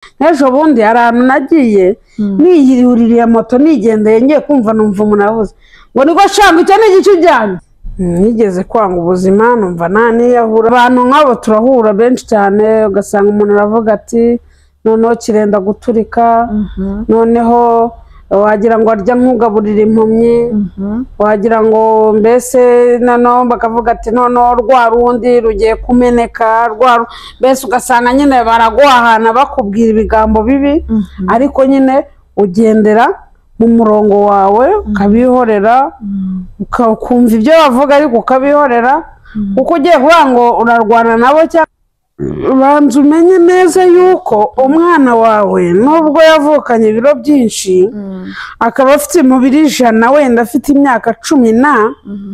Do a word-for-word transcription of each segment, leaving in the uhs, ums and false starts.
n'ejo bundi hari ahantu nagiye niyuririye moto nigendeye ngiye kumva numva umuntu avuze ngo niko shanga icyo ni igice ujyanye. Nigeze kwanga ubuzima numva nta niyahura. Abantu nk'abo turahura benshi cyane ugasanga umuntu aravuga ati noneho kirenda guturika, noneho wagira ngo arya nk'ugaburira impumyi, wagira ngo mbese noneho bakavuga ati noneho rwa rundi rugiye kumeneka, rwa mbese ugasanga nyine baraguhahana bakubwira ibigambo bibi, ariko nyine ugendera mu murongo wawe ukabihorera, ukumva ibyo bavuga ariko ukabihorera, kuko ugiye kuvuga ngo urarwana nabo cyangwa banza umenye neza yuko umwana wawe nubwo yavukanye ibiro byinshi akaba afite umubiri ijana wenda afite imyaka cumi na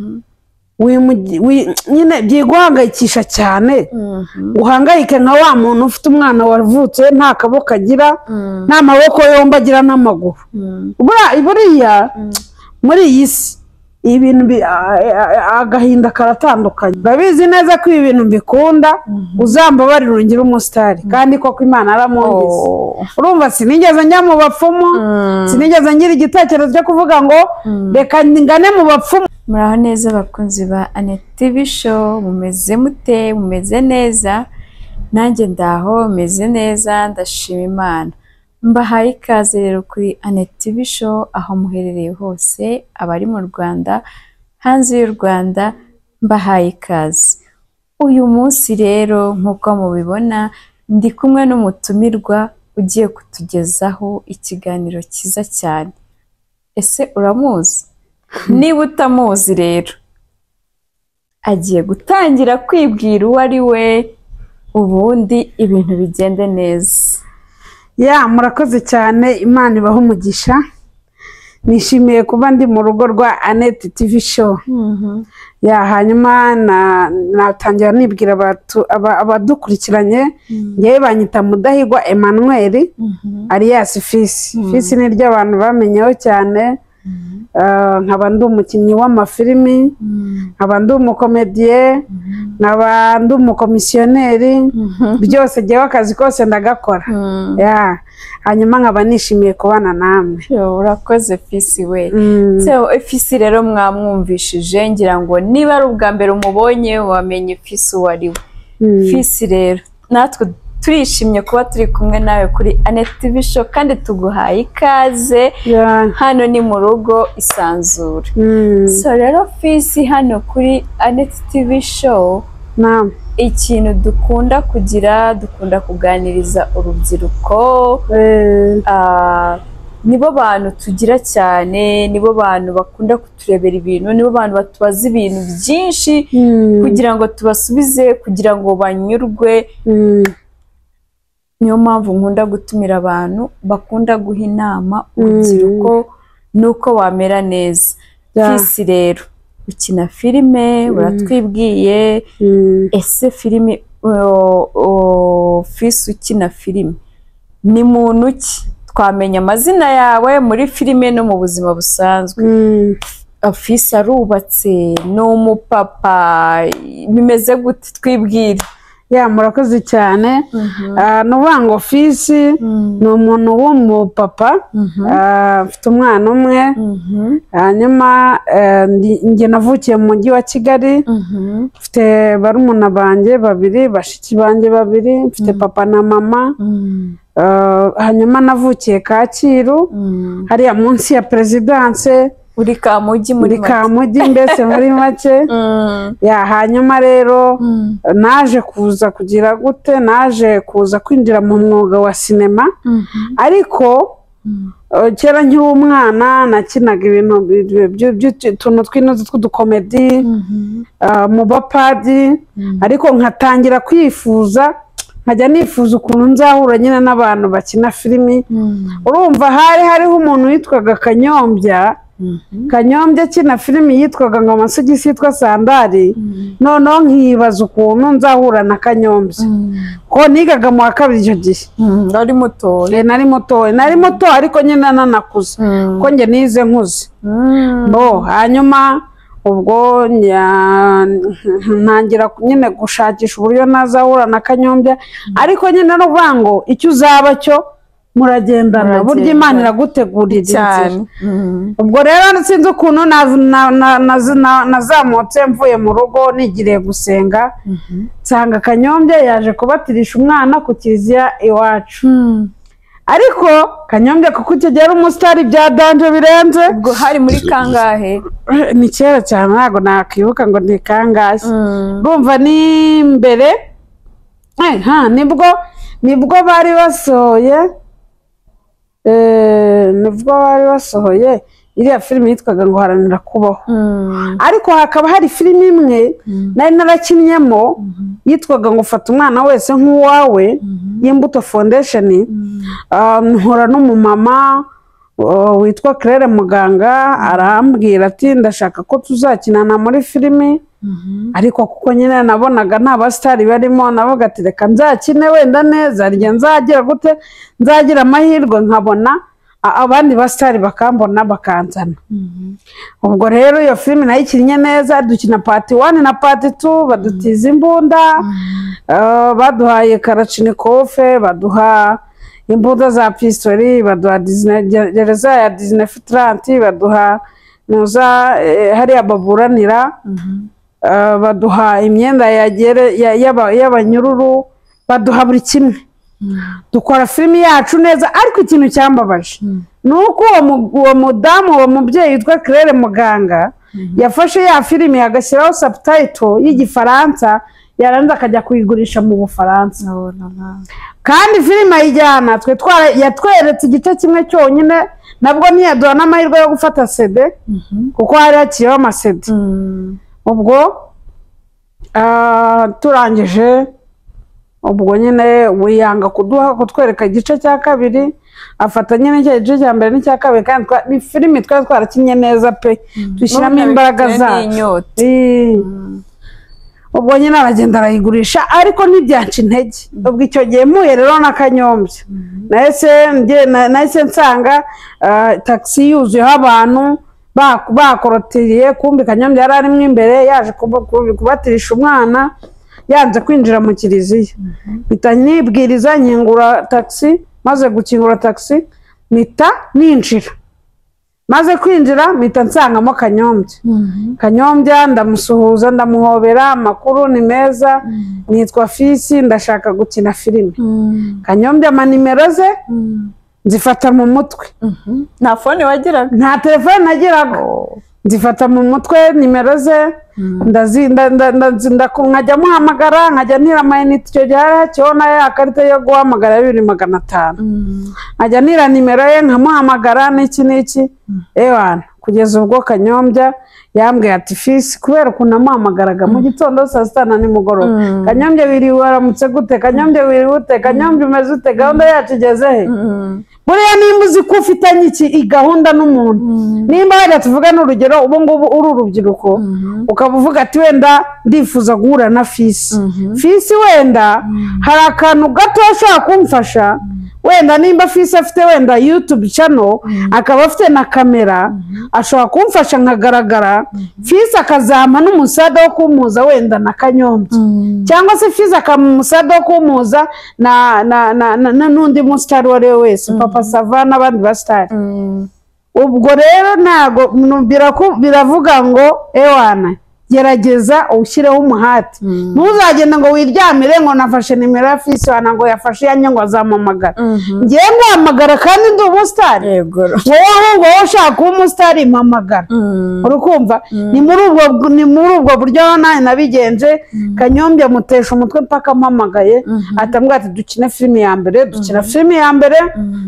nyine byiguhangayikisha cyane, uhangayike nka wa muntu ufite umwana wavutse nta kaboko agira, nta maboko yombi agira n'amaguru. Buriya muri iyi si ibintu agahinda karatandukanye. Babizi neza ko ibi bintu mbikunda, uzambabarira urungire umusitari kandi koko Imana aramwongeza. Urumva sinigeze njya mu bapfumu, sinigeze ngira igitekerezo cyo kuvuga ngo reka ngane mu bapfumu. Muraho neza bakunzi ba Annette T V show, mumeze mute? Mumeze neza? Nanjye ndaho meze neza, ndashima Imana. Mbahaye ikaze rero kuri Annette T V show aho muherereye hose, abari mu Rwanda, hanze y'u Rwanda, mbahaye ikaze. Uyu munsi rero nkuko mubibona ndi kumwe n'umutumirwa ugiye kutugezaho ikiganiro cyiza cyane. Ese uramuzi? Niba utamuzi rero agiye gutangira kwibwira uwo ari we, ubundi ibintu bigende neza. Ya murakoze cyane, Imana ibaho umugisha. Nishimiye kuba ndi mu rugo rwa Annette T V show. Ya hanyuma natangira nibwira abadukurikiranye, ngewe banyita Mudahigwa Emmanuel alias Fisi. Fisi ni ryo abantu bamenyeho cyane. Nkaba ndi umukinnyi w'amafilimi, nkaba ndi umukomediye, nkaba ndi umukomisiyoneri, byose jyewe akazi kose ndagakora. Ya hanyuma nkaba nishimiye kubana namwe. Urakoze Fisi we. So Fisi rero mwamwumvishije, ngira ngo niba ari ubwa mbere umubonye wamenye Fisi uwo ari we. Fisi rero natwe turishimye kuba turi kumwe nawe kuri Annette T V show kandi tuguhaye ikaze. Hano ni mu rugo isanzure. So rero Fisi hano kuri Annette T V show ikintu dukunda kugira, dukunda kuganiriza urubyiruko. Nibo bantu tugira cyane, nibo bantu bakunda kuturebera ibintu, nibo bantu batubaza ibintu byinshi kugira ngo tubasubize, kugira ngo banyurwe. Niyo mpamvu nkunda gutumira abantu bakunda guha inama urubyiruko nuko wamera neza. Fisi rero ukina filime, uratwibwiye. Ese filime, Fisi ukina filime ni muntu ki? Twamenya amazina yawe muri filime no mu buzima busanzwe. Fisi arubatse, ni umupapa, bimeze gute? Twibwire. Ya murakoze cyane. Nuvuga ngo Fisi ni umuntu w'umupapa, afite umwana umwe. Hanyuma njye navukiye mu mujyi wa Kigali, mfite barumuna banjye babiri, bashiki banjye babiri, mfite papa na mama. Hanyuma navukiye Kacyiru hariya munsi ya Perezidanse. Uri Kamugi muri make. Kamugi mbese muri make. Ya hanyuma rero naje kuza kugira gute, naje kuza kwinjira mu mwuga wa sinema. Ariko kera nkiri umwana nakinaga ibintu by'utuntu tw'inoze tw'udukomedi mu bapadi, ariko nkatangira kwifuza, nkajya nifuza ukuntu nzahura nyine n'abantu bakina filimi. Urumva hari hariho umuntu witwaga Kanyombya. Kanyombya akina filimi yitwaga ngo Amasogisi yitwa Sandari. Noneho nkibaza ukuntu nzahura na Kanyombya, ko nigaga mu wa kabiri icyo gihe. Nari muto. Nari muto, nari muto ariko nyine nanakuze, ko njye nize nkuze. Bo hanyuma ubwo ntangira nyine gushakisha uburyo nazahura na Kanyombya ariko nyine no kuvuga ngo icyo uzaba cyo muragendana burya Imana iragutegurira inzira. Ubwo rero sinzi ukuntu nazamutse mvuye mu rugo nigiriye gusenga nsanga Kanyombya yaje kubatirisha umwana ku kiliziya iwacu. Ariko Kanyombya kuko icyo gihe ari umusitari bya danje birenze. Ubwo hari muri kangahe? Ni kera cyane ntabwo nakwibuka ngo ni kangahe. Urumva ni mbere nibwo nibwo bari basohoye nibwo bari basohoye iriya filime yitwaga ngo haranira kubaho. Ariko hakaba hari filime imwe nari narakinnyemo yitwaga ngo fata umwana wese nk'uwawe y'Imbuto Foundation. Nkora n'umumama witwa Claire Muganga arambwira ati ndashaka ko tuzakinana muri filime. Ariko kuko nyine nabonaga nta basitari barimo navuga ati reka nzakine wenda neza rya nzagira gute nzagira amahirwe nkabona abandi basitari bakambona bakanzana. Ubwo rero iyo filime nayikinnye neza dukina part one na part two badutiza imbunda baduhaye Kalashnikov baduha imbunda za pistoli baduha gereza ya Disney Trant baduha nuza hari ababuranira baduha imyenda y'abanyururu baduha buri kimwe. Dukora filime yacu neza ariko ikintu cyambabaje nuko uwo mudamu uwo mubyeyi witwa Claire Muganga yafashe ya filime agashyiraho subtitle y'Igifaransa yaranze akajya kuyigurisha mu Bufaransa. Kandi filime ayijyana twe yatweretse igice kimwe cyonyine nabwo ntiyaduha n'amahirwe yo gufata C D kuko hari hakiriho ama C D. Ubwo turangije ubwo nyine wiyanga kuduha kutwereka igice cya kabiri afata nyine cya gice cya mbere n'icya kabiri kandi ni filime twari twarakinye neza pe dushyiramo imbaraga zacu. Ubwo nyine aragenda arayigurisha ariko ntibyanca intege. Ubwo icyo gihe muye rero na Kanyombya nahise nsanga taxi yuzuyeho abantu bakorotiriye kumbi Kanyombya yari arimo imbere yaje kubatirisha umwana yanze kwinjira mu kiliziya. Mpita nibwiriza nkingura taxi maze gukingura taxi mpita ninjira maze kwinjira mpita nsangamo Kanyombya. Kanyombya ndamusuhuza ndamuhobera amakuru ni meza nitwa Fisi ndashaka gukina filime. Kanyombya ama nimero ze nzifata mu mutwe. Nta phone wagiraga? Nta telefone nagiraga. Nzifata mu mutwe nimero ze ndazinda nkajya muhamagara nkajya ntira amayinite icyo gihe hari hakibona ya karita yo guhamagara bibiri magana atanu nkajya ntira nimero ye nkamuhamagara n'iki n'iki. Ewana kugeza ubwo Kanyombya yambwiye ati Fisi kubera ukuntu amuhamagaraga mu gitondo saa sita na nimugoroba Kanyombya wiriwe waramutse gute Kanyombya wiriwe ute Kanyombya umeze ute gahunda yacu igeze he. Buriya nimba uzi ko ufitanye iki gahunda n'umuntu nimba wenda tuvuga n'urugero ubu ngubu uri urubyiruko ukaba uvuga ati wenda ndifuza guhura na Fisi. Fisi wenda hari akantu gato ashaka kumfasha wenda nimba Fisi afite wenda YouTube channel akaba afite na kamera ashobora kumfasha nkagaragara Fisi akazama n'umusada wo kumuza wenda na Kanyombya cyangwa se Fisi akamusada wo kumuza na na n'undi mustar wari wese Papa Sava n'abandi bastar. Ubwo rero nago biravuga ngo ewana gerageza ushyireho umuhati ntuzagenda ngo wiryamire ngo nafashe nimero ya Fisi wana ngo yafashe yanjye ngo azamamagara. Ngiye nguhamagara kandi ndi umusitari wowe ngo ushaka umusitari mpamagara. Urukumva ni muri ubwo ni muri ubwo buryo nawe nabigenje. Kanyombya mutesha umutwe mpaka mpamagaye atambwira ati dukine filime ya mbere dukina filime ya mbere.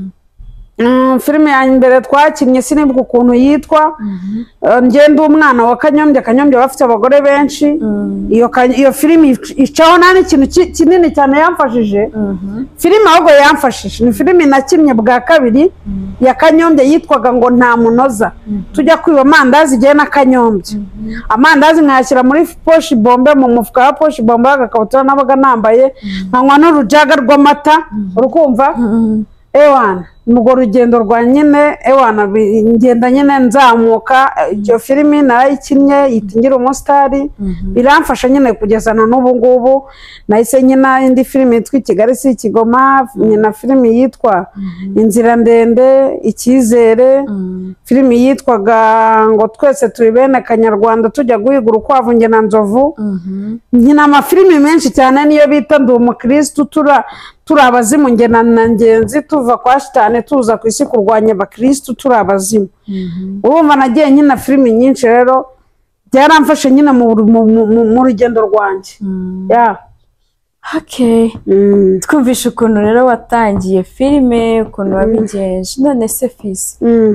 Filime ya mbere twakinnye sinibwo ukuntu yitwa ngende umwana wa Kanyombya. Kanyombya bafite abagore benshi. Iyo iyo filime icaho nani ikintu kinini cyane yamfashije. Filime ahubwo yamfashije ni filime nakinnye bwa kabiri ya Kanyombya yitwaga ngo nta munoza. Tujya kwiba amandazi igihe na Kanyombya amandazi nkayashyira muri poshi bombe mu mufuka wa poshi bombe agakabutura nabaga nambaye nkanywa n'urujaga rw'amata. Urukumva ewana urwo rugendo rwa nyine ewana ngenda nyine nzamuka iyo filimi narayikinnye yitingira umusitari biramfasha nyine kugeza na n'ubu ngubu nahise nyina indi filimi yitwa Kigali si Kigoma nyina filimi yitwa Inzira Ndende Icyizere filimi yitwaga ngo Twese Turi Bene Kanyarwanda tujya guhiga urukwavu nge na Nzovu nyina amafilimi menshi cyane niyo bita Ndi Umukristo tura turi abazimu nge na Ngenzi tuva kwa Shitani tuza ku isi kurwanya abakristo turi abazimu urumva nagiye nyina filimi nyinshi rero byaramfashe nyina mu rugendo rwanjye ya okay twumvishe ukuntu rero watangiye filime ukuntu wabigenje none se Fils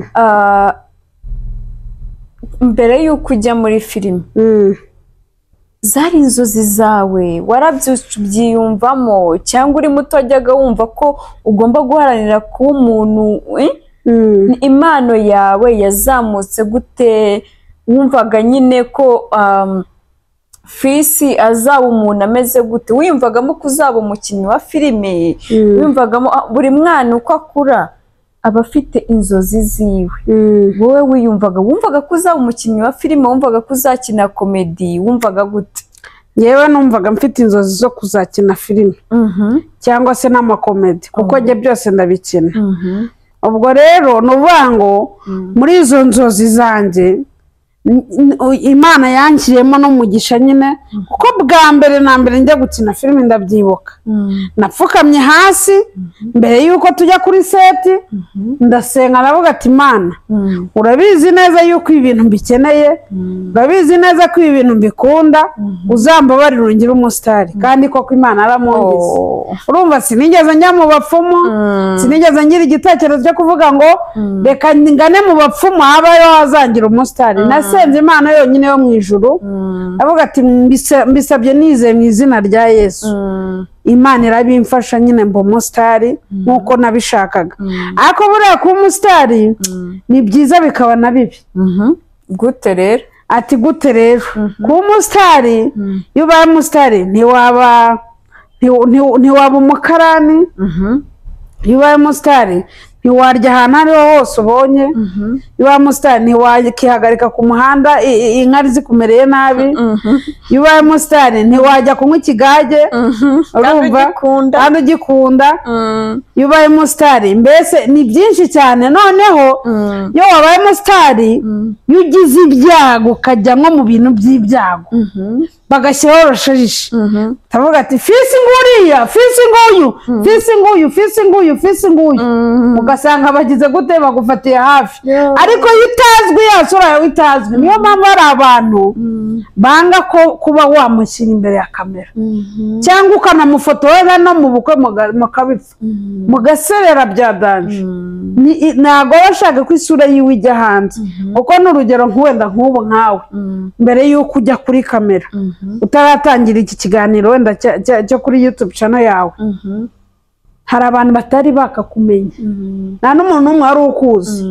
mbere yuko ujya muri filime zari inzozi zawe warabyiyumvamo cyangwa uri muto wajyaga wumva ko ugomba guharanira kuba umuntu impano yawe yazamutse gute wumvaga nyine ko Fils azaba umuntu ameze gute wiyumvagamo kuzaba umukinnyi wa filime wiyumvagamo buri mwana uko akura aba afite inzozi ziwe wowe wiyumvaga wumvaga ko uzaba umukinnyi wa filime wumvaga ko uzakina komedi wumvaga gute yewe numvaga mfite inzozi zo kuzakina filime cyangwa se n'amakomedi kuko njye byose ndabikina ubwo rero nuvuga ngo muri izo nzozi zanjye Imana yankiriyemo n'umugisha nyine kuko bwa mbere na mbere njya gukina filime ndabyibuka napfukamye hasi mbere yuko tujya kuri seti ndasenga navuga ati Imana urabizi neza yuko ibintu mbikeneye urabizi neza ko ibintu mbikunda uzambabarira urungire umusitari kandi koko Imana aramwumvise urumva sinigeze njya mu bapfumu sinigeze ngira igitekerezo cyo kuvuga ngo reka ngane mu bapfumu habayo hazangira umusitari senze Imana yonyine yo mu ijuru avuga ati mbisabye nizeye mu izina rya Yesu Imana irabimfasha nyine mbo umusitari nkuko nabishakaga ariko buriya kuba umusitari ni byiza bikaba na bibi gute rero ati gute rero kuba umusitari iyo ubaye umusitari ntiwaba ntiwaba umukarani iyo ubaye umusitari ntiwarya ahantu ariho hose ubonye iyo ubaye umusitari ntiwakihagarika ku muhanda inkari zikumereye nabi iyo ubaye umusitari ntiwajya kunywa ikigage urumva kandi ugikunda iyo ubaye umusitari mbese ni byinshi cyane noneho iyo wabaye umusitari iyo ugize ibyago ukajya nko mu bintu by'ibyago bagashyiraho rosherishe tavuga ati Fils nguriya Fils nguyu Fils nguyu Fils nguyu Fils nguyu ugasanga bagize gute bagufatiye hafi ariko yitazwe yasura yawe itazwe niyo mpamvu hari abantu banga ko kuba wamushyira imbere ya kamera cyangwa ukanamufotora no mu bukwe mukabipfa mugaserera bya danje ntago bashaka ko isura yiwe ijya hanze uko n'urugero nk'uwenda nk'ubu nkawe mbere y'uko ujya kuri kamera utaratangira iki kiganiro wenda cyo kuri YouTube channel yawe hari abantu batari bakakumenya nta n'umuntu n'umwe wari ukuzi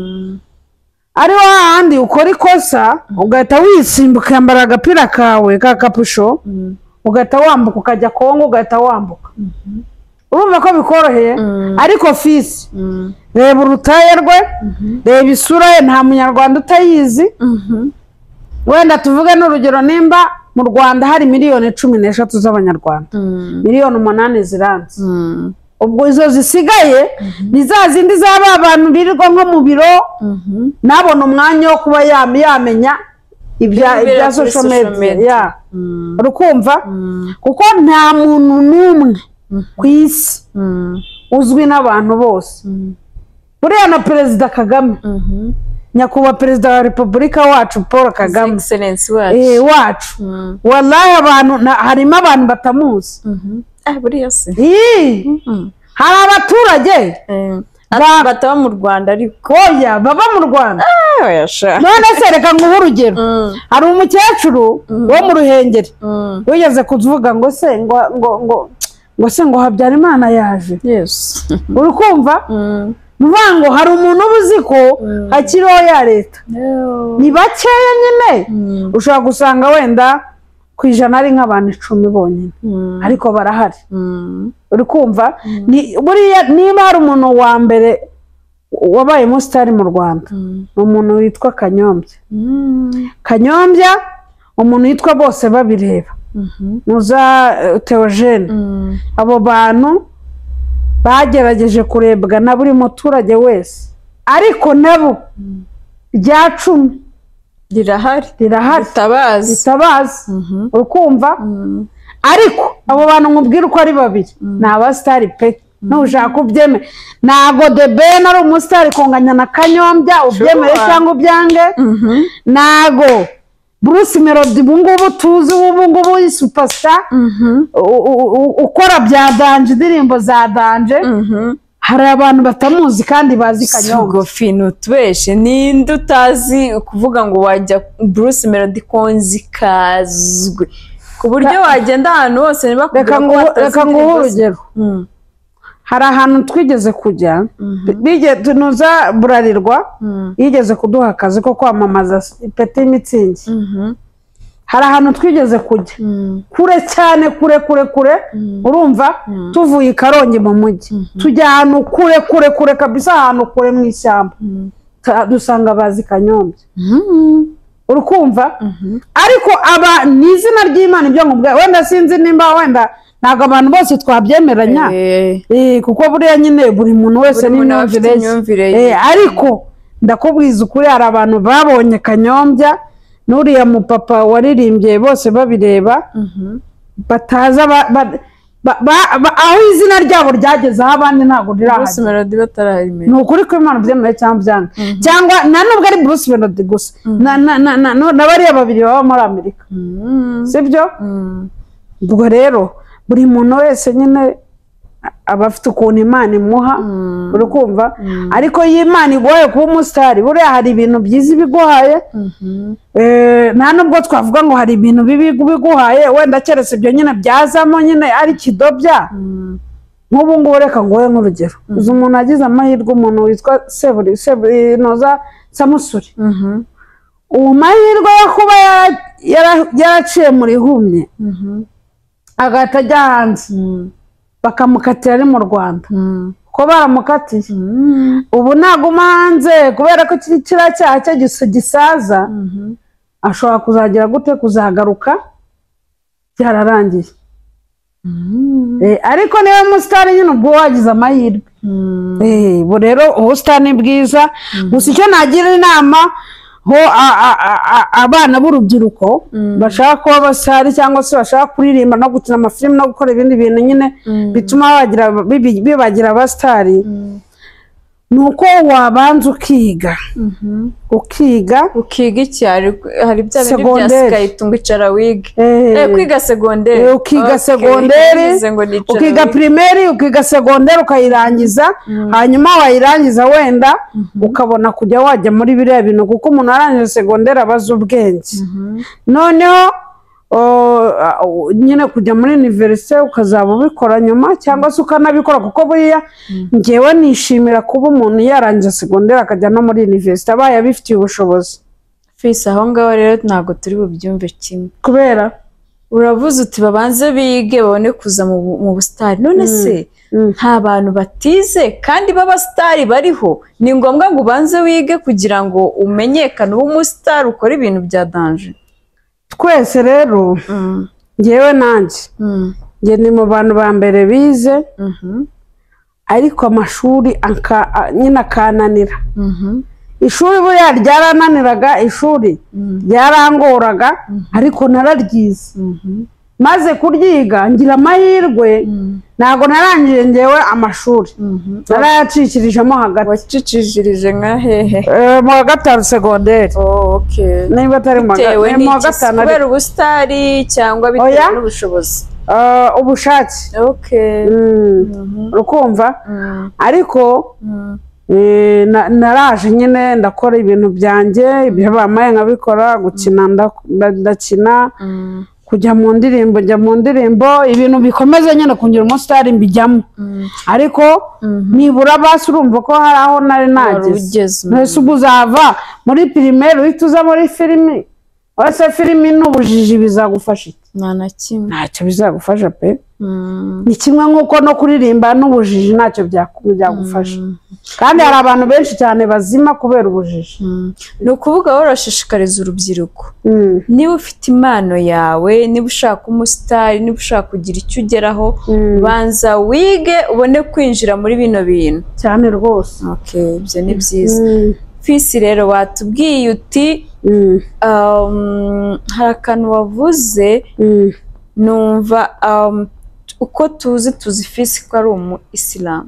ari wahandi ukora ikosa ugahita wisimbuka yambara agapira kawe ka kapusho ugahita wambuka ukajya Kongo ugahita wambuka urumva ko bikoroheye ariko Fils reba urutaye rwe reba isura ye nta munyarwanda utayizi wenda tuvuge n'urugero nimba mu Rwanda hari miliyoni cumi n'eshatu z'abanyarwanda miliyoni umunani ziranze ubwo izo zisigaye ni za zindi zaba abantu birirwa nko mu biro nabona umwanya wo kuba yamenya ibya social media urukumva kuko nta muntu n'umwe ku isi uzwi n'abantu bose buriya na Perezida Kagame nyakubahwa Perezida wa Repubulika wacu Paul Kagame eh wacu wallahi abantu harimo abantu batamuzi ah buriya se hari abaturage bataba mu Rwanda ariko oya baba mu Rwanda none se reka nguhe urugero hari umukecuru wo mu Ruhengeri wigeze kuvuga ngo se ngo ngo ngo se ngo Habyarimana yaje yes urukumva muvango hari umuntu ubuzi ko hakiriho ya leta ni bakeya nyine ushobora gusanga wenda ku ijana ari nk'abantu icumi bonyine ariko barahari uri kumva buriya niba hari umuntu wa mbere wabaye umusitari mu Rwanda ni umuntu witwa Kanyombya Kanyombya umuntu witwa Bose Babireba muza Theogene abo bantu bagerageje kurebwa na buri muturage wese ariko nabo rya cumi rirahari rirahari ritabazi ritabazi urukumva ariko abo bantu nkubwira uko ari babiri ni abasitari pe nushaka ubyeme ntago The Ben ari umusitari kunganya na Kanyombya ubyemere cyangwa ubyange ntago Bruce Melody ubungubu tuzi ubungubu yi superstar ukora bya danje indirimbo za danje hari abantu batamuzi kandi bazi Kanyombya fino tweshe ninde utazi kuvuga ngo wajya Bruce Melody konzi kazwe ku buryo wagenda ahantu hose niba reka nguhe urugero hari ahantu twigeze kujya bige tunuza Burarirwa yigeze kuduha akazi ko kwamamaza Peti Mitsingi hari ahantu twigeze kujya kure cyane kure kure kure urumva tuvuye i Karongi mu mujyi tujya ahantu kure kure kure kabisa ahantu kure mu ishyamba dusanga bazi Kanyombya urukumva ariko aba ni izina ry'Imana ibyo ngubwa wenda sinzi nimba wenda ntago abantu bose twabyemeranya eh kuko buriya nyine buri muntu wese n'imyumvire eh ariko ndakubwiza ukuri hari abantu babonye Kanyombya nuriya mu papa waririmbye Bose Babireba bataza aho izina ryabo ryageze aho abandi ntago rirahaje Bruce Melody batarayimenya ni ukuri ko Imana byemeye cyangwa byanga cyangwa na nubwo ari Bruce Melody gusa na na na na bariya babiri baba muri Amerika sibyo ubwo rero buri muntu wese nyine abafite ukuntu Imana imuha uri kumva ariko y'Imana iguhaye kuba umusitari buriya hari ibintu byiza biguhaye nta nubwo twavuga ngo hari ibintu bibi biguhaye wenda keretse ibyo nyine byazamo nyine ari kidobya nk'ubu ngubu reka nguhe nk'urugero uzi umuntu agize amahirwe umuntu witwa Seburi Seburi noza Samusuri uwo mahirwe yo kuba yaraciye muri humye agahita ajya hanze bakamukatira ari mu Rwanda ko baramukatiye ubu naguma hanze kubera ko kiriya cyaha cye gisaza ashobora kuzagira gute kuzagaruka byararangiye ariko niwe musitari nyine ubwo wagize amahirwe ubu rero ubusitani bwiza gusa icyo nagira inama ho abana b'urubyiruko bashaka kuba abasitari cyangwa se bashaka kuririmba no gukina amafilime no gukora ibindi bintu nyine bituma bibagira abasitari nuko wabanza ukiga ukiga ukiga iki hari bya bintu byasigaye tunga icara wige eh kwiga segonderi ukiga segonderi ukiga primaire ukiga segonderi ukayirangiza hanyuma wayirangiza wenda ukabona kujya wajya muri biriya bintu kuko umuntu arangije segonderi abaza ubwenge noneho nyine kujya muri universite ukazaba ubikora nyuma cyangwa se ukanabikora kuko buriya ngewe nishimira kuba umuntu yarangiza segonderi akajya no muri universite abaye abifitiye ubushobozi fisi aho ngaho rero ntabwo turi bubyumve kimwe kubera uravuze uti babanze bige babone kuza mu busitari none se nta bantu batize kandi b'abasitari bariho ni ngombwa ngo ubanze wige kugira ngo umenyekane ube umusitari ukora ibintu bya danje twese rero ngewe nanjye nge ni mu bantu ba mbere bize ariko amashuri nyine akananira ishuri buriya ryarananiraga ishuri ryarangoraga ariko nararyize maze kuryiga ngira amahirwe ntabwo narangije ngewe amashuri narayacikirijemo hagati wacicishirije nka hehe mu wa gatanu segonderi niba atari mu wa gatanu kubera ubusitari cyangwa bitewe n'ubushobozi ubushake urukumva ariko naraje nyine ndakora ibintu byanjye ibyo bamaye nkabikora gukina ndakina kujya mu ndirimbo njya mu ndirimbo ibintu bikomeze nyine kungira umusitari mbijyamo ariko nibura basi urumva ko hari aho nari nageze mbese ubu uzava muri pirimeri uhita uza muri filimi wese filimi n'ubujiji bizagufasha iki nta na kimwe ntacyo bizagufasha pe. Mm. Ni kimwe nk'uko no kuririmba n'ubujiji ntacyo byagufasha. Kandi hari abantu benshi cyane bazima kubera ubujiji. Ni ukuvuga warashishikariza urubyiruko, niba ufite impano yawe, niba ushaka umusitari, niba ushaka kugira icyo ugeraho, banza wige ubone kwinjira muri bino bintu cyane rwose. Okay, ibyo ni byiza. Fisi rero watubwiye uti hari akantu wavuze numva uko tuzi tuzi Fisi ko ari umu isilamu.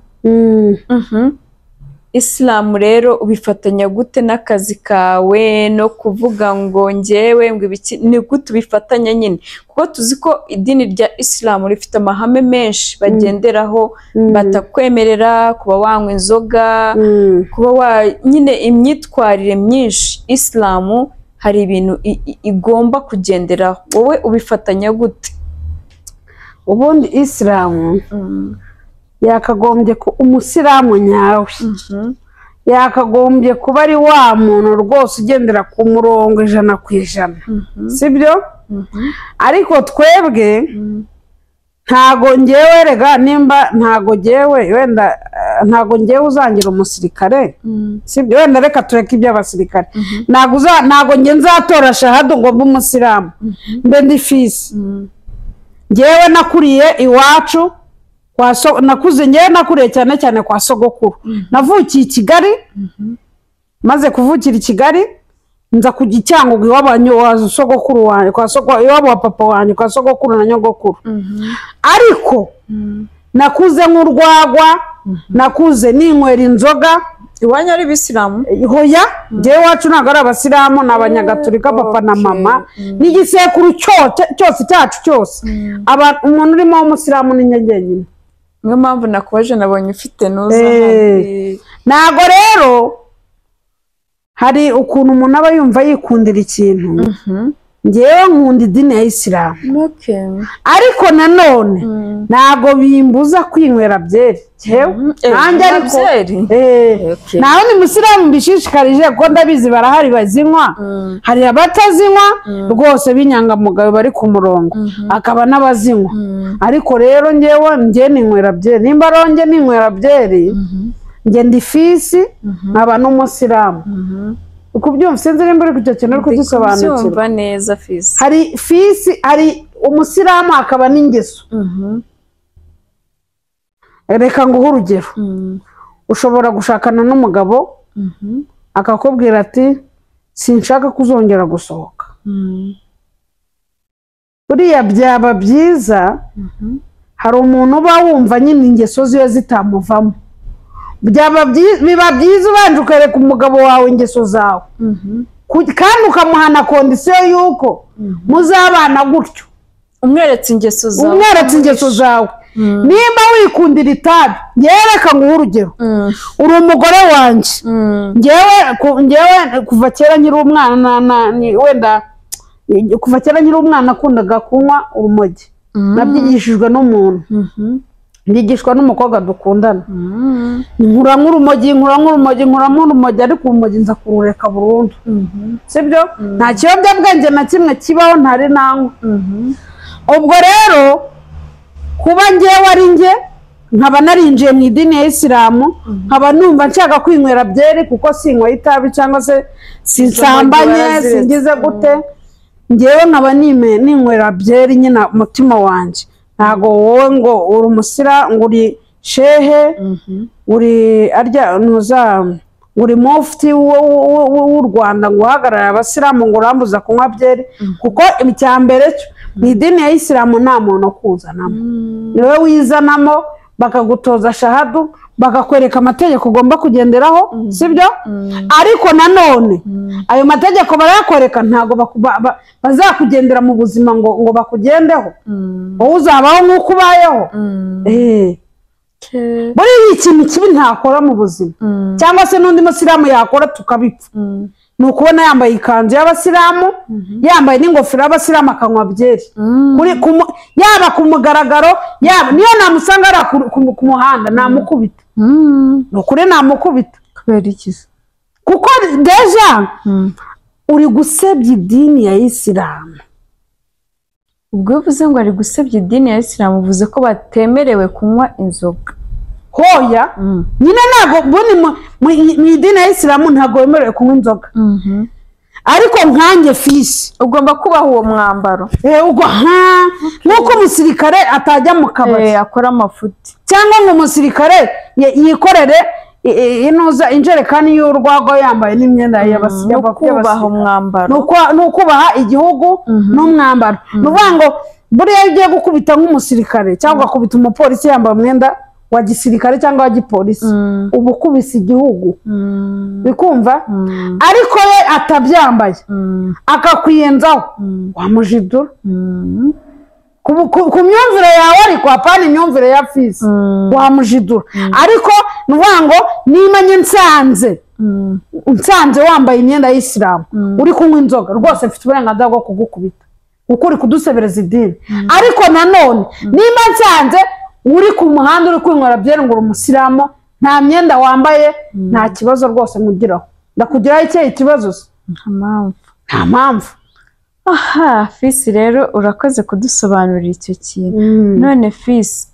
Isilamu rero ubifatanya gute n'akazi kawe no kuvuga ngo njyewe ngo ibiki, ni gute ubifatanya nyine? Kuko tuzi ko idini rya Isilamu rifite amahame menshi bagenderaho, batakwemerera kuba wanywa inzoga, kuba wa nyine imyitwarire myinshi. Isilamu hari ibintu igomba kugenderaho, wowe ubifatanya gute? Ubundi Isilamu yakagombye ko umusilamu nyawe yakagombye kuba ari wa muntu rwose ugendera ku murongo ijana ku ijana, sibyo? Ariko twebwe ntago ngewe rega nimba ntago ngewe wenda ntago ngewe uzangira umusirikare, sibyo? Wenda reka tureke iby'abasirikare. Ntago ntago nge nzatora shahada ngo mbe umusilamu mbe ndi Fisi. Ngewe nakuriye iwacu kwa so, nakuze ngewe nakuriye cyane cyane kwa sogokuru. Navukiye i Kigali, maze kuvukira i Kigali nza kujya Cyangugu iw'abanyu wa sogokuru wanjye, kwa sogokuru iwabo wa papa wanjye, kwa sogokuru na nyogokuru. Ariko nakuze nk'urwagwa, nakuze ninywera inzoga. Iwanyu ari Bisilamu? Hoya, ngewe wacu ntabwo ari Abasilamu, ni Abanyagatolika, papa na mama. N'igisekuru cyose cyacu cyose umuntu urimo w'umusilamu ni nyenyine. Niyo mpamvu nakubaje, nabonye ufite nuza. Ntago rero hari ukuntu umuntu aba yumva yikundira ikintu. Ngewe nkunda idini ya Isilamu, ariko nanone ntago bimbuza kwinywera byeri. Nanjye ariko nawe ni musilamu mbishishikarije kuko ndabizi barahari bazinywa, hari abatazinywa rwose b'inyangamugayo bari ku murongo, akaba n'abazinywa. Ariko rero ngewe nge ninywera byeri, nimba ronge ninywera byeri nge ndi Fisi nkaba n'umusilamu. Ukubyumva sinzi nimba uri kucyo kintu uri kugisobanukirwa. Byumva neza Fisi. Hari Fisi, hari umusilamu akaba n'ingeso. Reka nguhe urugero. Ushobora gushakana n'umugabo akakubwira ati sinshaka kuzongera gusohoka. Buriya byaba byiza hari umuntu uba wumva nyine ingeso ziyo zitamuvamo. Byaba biba byiza ubanje ukareka umugabo wawe ingeso zawe, kandi ukamuhana kondisiyo yuko muzabana gutyo. Umweretse ingeso zawe, umweretse ingeso zawe. Nimba wikundira itabi, yereka nguhe urugero. Uri umugore wanjye, ngewe ngewe kuva kera nkiri umwana, wenda kuva kera nkiri umwana nakundaga kunywa urumogi. Nabyigishijwe n'umuntu, ndigishwa n'umukobwa dukundana. Nkura nk'urumogi, nkura nk'urumogi, nkura nk'urumogi, ariko urumogi nza kurureka burundu, sibyo? Nta kiyobyabwenge na kimwe kibaho ntari nanywa. Ubwo rero kuba ngewe ari nge nkaba narinjiye mu idini ya Isilamu, nkaba numva nshaka kwinywera byeri kuko sinywa itabi cyangwa se sinsambanye singize gute, ngewe nkaba ninywera byeri nyine umutima wanjye. Ntago wowe ngo uri umusira, ngo uri shehe, uri arya nuza, uri mufti w'u Rwanda ngo uhagarara Abasilamu ngo urambuza kunywa byeri. Kuko icyambere cyo mu idini ya Isilamu nta muntu kuzanamo, niwe wizanamo bakagutoza shahadu, bakakwereka amategeko ugomba kugenderaho, sibyo? Ariko nanone ayo mategeko barayakwereka, ntago bazakugendera mu buzima ngo ngo bakugendeho, wowe uzabaho nk'uko ubayeho. Eh, buri ikintu kibi ntakora mu buzima, cyangwa se n'undi musilamu yakora tukabipfa. Ni ukubona yambaye ikanzu y'Abasilamu, yambaye n'ingofero y'Abasilamu akanywa byeri, yaba ku mugaragaro, yaba niyo namusanga ari ku muhanda namukubita. Ni ukuri namukubita. Kubera iki? Kuko deja uri gusebya idini ya Isilamu, ubwo bivuze ngo ari gusebya idini ya Islam uvuze ko batemerewe kunywa inzoga hoya nyine ntabwo bundi mu idini ya Islam ntabwo bemerewe kunywa inzoga ariko nkanjye fisi ugomba kubaha uwo mwambaro eh ubwo ha nuko umusirikare atajya mu kabari akora amafuti cyangwa ngo umusirikare yikorere inuza injerekani y'urwago yambaye n'imyenda y'abasiya bakubaha umwambaro nuko baha igihugu n'umwambaro nuvuga ngo buriya ugiye gukubita nk'umusirikare cyangwa gukubita umupolisi yambaye umwenda wa gisirikare cyangwa wa gipolisi ubu kubisa igihugu bikumva ariko ye atabyambaye akakwiyenzaho wamujidura ku myumvire yawe ariko apana imyumvire ya fisi wamujidura ariko nuvuga ngo nimanye nsanze nsanze wambaye imyenda y'Islam uri kunywa inzoga rwose mfite uburenganzira bwo kugukubita kuko uri kudusebereza idini ariko nanone nimba nsanze uri ku muhanda uri kwinywera byeri ngo umusiramu nta myenda wambaye nta kibazo rwose mugiraho ndakugiraho iki kibazo nta mpamvu nta mpamvu aha fisi rero urakoze kudusobanurira icyo kintu none fisi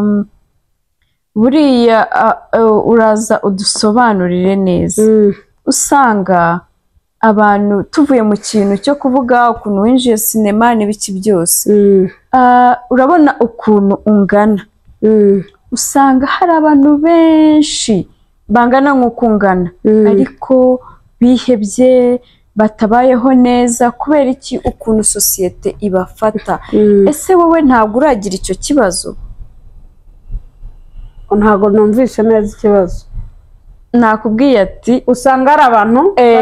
buriya uraza udusobanurire neza usanga abantu tuvuye mu kintu cyo kuvuga ukuntu winjiye sinema n'ibiki byose urabona ukuntu ungana usanga hari abantu benshi bangana nk'uko ungana ariko bihebye batabayeho neza kubera iki ukuntu sosiyete ibafata ese wowe ntabwo uragira icyo kibazo ntabwo numvishe neza ikibazo nakubwiye ati usanga ari abantu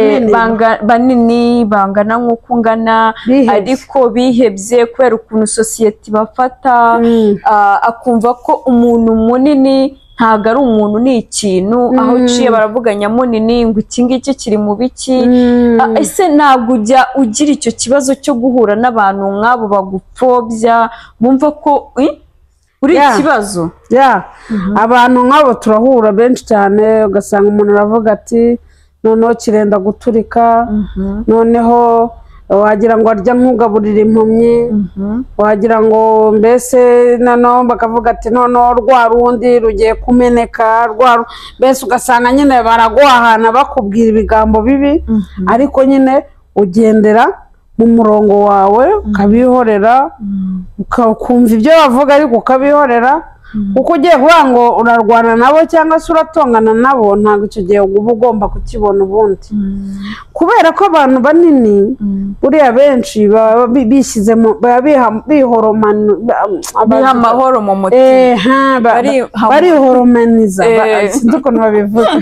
banini bangana nk'uko ungana ariko bihebye kubera ukuntu sosiyete ibafata akumva ko umuntu munini ntabwo ari umuntu ni ikintu aho uciye baravuga nyamunini ngo iki ngiki kiri mu biki ese ntabwo ujya ugira icyo kibazo cyo guhura n'abantu nk'abo bagupfobya bumva ko uri ikibazo abantu nk'abo turahura benshi cyane ugasanga umuntu aravuga ati noneho kirenda guturika noneho wagira ngo arya nk'ugaburira impumyi wagira ngo mbese noneho bakavuga ati noneho rwa rundi rugiye kumeneka mbese ugasanga nyine baraguhahana bakubwira ibigambo bibi ariko nyine ugendera mu murongo wawe ukabihorera ukumva ibyo bavuga ariko ukabihorera uko ugiye kuvuga ngo urarwana nabo cyangwa se uratongana nabo ntabwo icyo gihe uba ugomba kukibona ubundi kubera ko abantu banini buriya benshi baba bishyizemo bihoromana biha amahoro mu mutima barihoromaniza sinzi ukuntu babivuga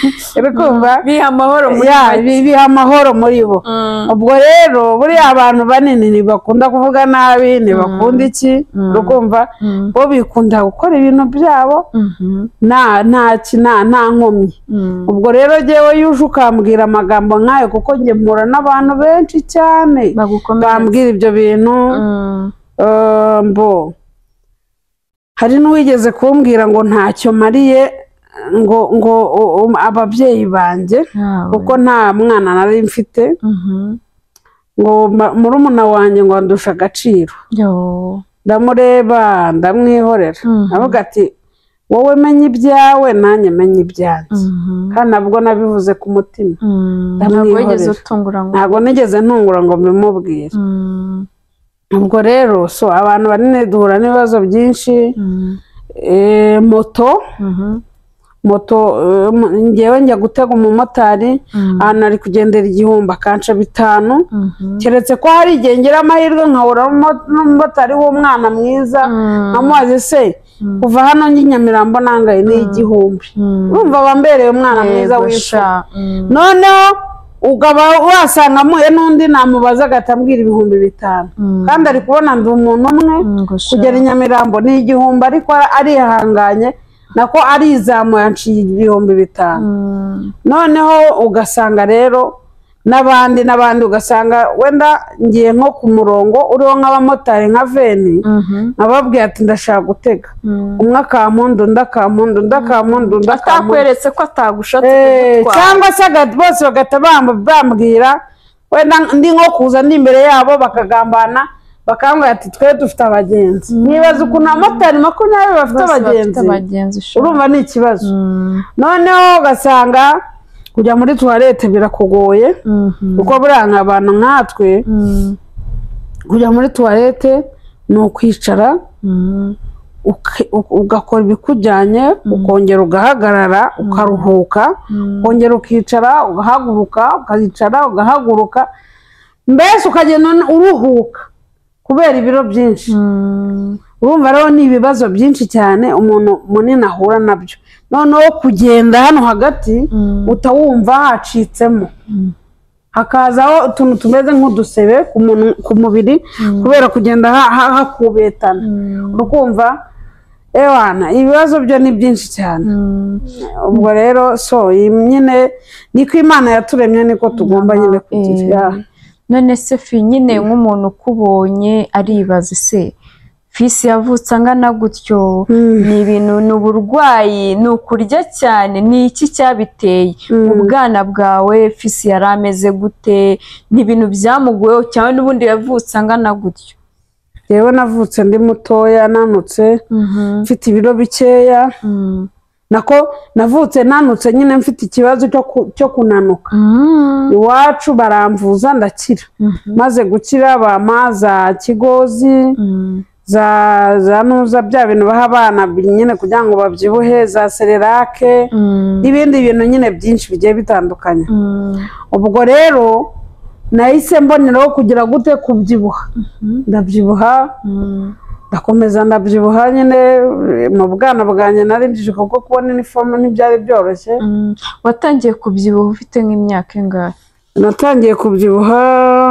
biha amahoro biha amahoro muri bo ubwo rero buriya abantu banini ntibakunda kuvuga nabi ntibakunda iki ukumva bo bikunda gukora ibintu byabo nta nta nta nkomyi ubwo rero jyewe yuje ukambwira amagambo nk'ayo kuko njye mpura n'abantu benshi cyane bambwira ibyo bintu mbo hari n'uwigeze kumbwira ngo ntacyo mariye ngo ngo ababyeyi banjye kuko nta mwana nari mfite ngo murumuna wanjye ngo andusha agaciro ndamureba ndamwihorera avuga ati wowe menye ibyawe nanjye menye ibyanjye kandi nabwo nabivuze ku mutima ndamwihorera ntabwo nigeze ntungura ngo mbimubwire ubwo rero so abantu banini duhura n'ibibazo byinshi moto moto ngewe njya gutega umumotari ahantu ari kugendera igihumbi akanca bitanu keretse ko hari igihe ngira amahirwe nkahura n'umumotari w'umwana mwiza nkamubaze se kuva hano njye Nyamirambo nangaye ni igihumbi urumva bambereye umwana mwiza wisha noneho ukaba wasanga muye n'undi namubaza agatambwira ibihumbi bitanu kandi ari kubona ndi umuntu umwe kugera i Nyamirambo ni igihumbi ariko arihanganye nako arizamuye anciye ibihumbi bitanu noneho ugasanga rero n'abandi n'abandi ugasanga wenda ngiye nko ku murongo uriho nk'abamotari nka veni nkababwira ati ndashaka gutega umwe akampundu undi akampundu undi akampundu undi akampundu atakweretse ko atagushatse cyangwa se bose bagahita bambwira wenda ndi nko kuza ndi imbere yabo bakagambana bakambwira ati twe dufite abagenzi nibaza ukuntu abamotari makumyabiri bafite abagenzi urumva ni ikibazo noneho ugasanga kujya muri tuwarete birakugoye kuko buriya abantu nkatwe kujya muri tuwarete ni ukwicara ugakora ibikujyanye ukongera ugahagarara ukaruhuka ukongera ukicara ugahaguruka ukicara ugahaguruka mbese ukagenda uruhuka kubera ibiro byinshi urumva rero ni ibibazo byinshi cyane umuntu munini ahura nabyo noneho kugenda hano hagati utawumva hacitsemo hakazaho utuntu tumeze nk'udusebe ku mubiri kubera kugenda hakubetana urukumva ewana ibibazo byo ni byinshi cyane ubwo rero so nyine niko Imana yaturemye niko tugomba nyine kugira none se fi nyine nk'umuntu ukubonye aribaza se fisi yavutse angana gutyo ni ibintu ni uburwayi ni ukurya cyane ni iki cyabiteye ubwana bwawe fisi yari ameze gute ni ibintu byamugoyeho cyane n'ubundi yavutse angana gutyo yewe navutse ndi mutoya nanutse mfite ibiro bikeya nako navutse nanutse nyine mfite ikibazo cyo kunanuka iwacu baramvuza ndakira maze gukira bamaza kigozi za za nuza bya bintu baha abana nyine kugira ngo babyibuhe za sererake n'ibindi bintu nyine byinshi bigiye bitandukanye ubwo rero nahise mboneraho kugira gute kubyibuha ndabyibuha ndakomeza ndabyibuha nyine mu bwana bwanjye nari mbyibushye kuko kubona inifomu ntibyari byoroshye watangiye kubyibuha ufite nk'imyaka ingahe natangiye kubyibuha